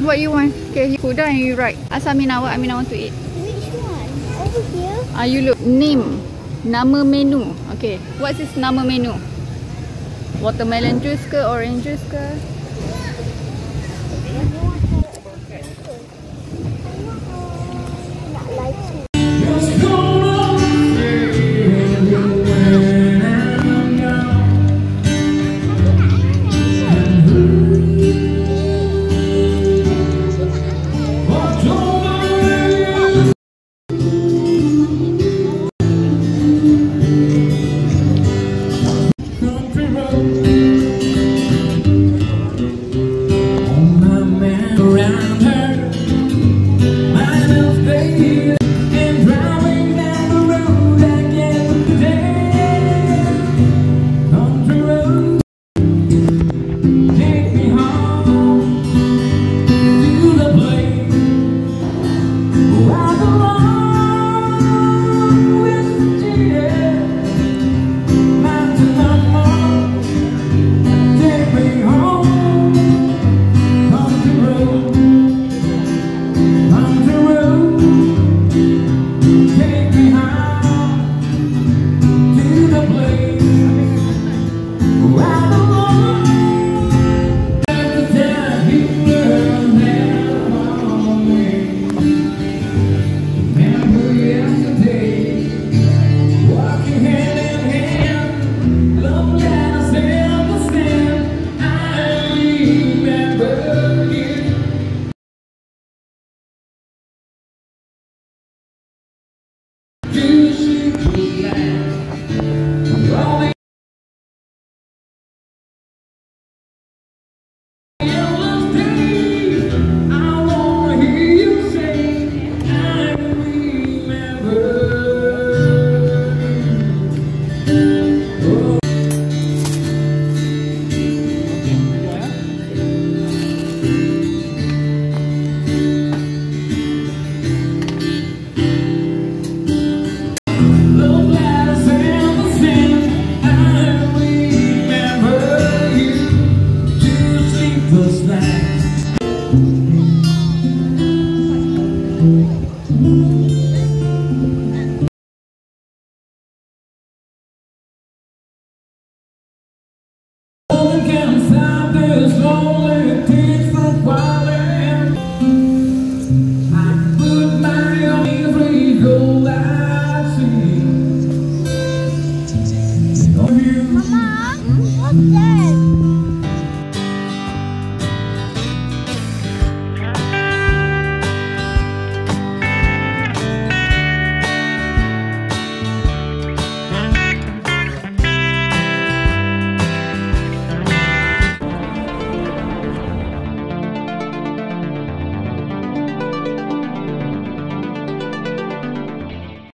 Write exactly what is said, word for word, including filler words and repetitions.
what you want. Okay, you put down and you write. Ask Aminah what Aminah want to eat. Which one? Over here? Ah, you look. Name. Nama menu. Okay, what's this nama menu? Watermelon juice ke, orange juice ke?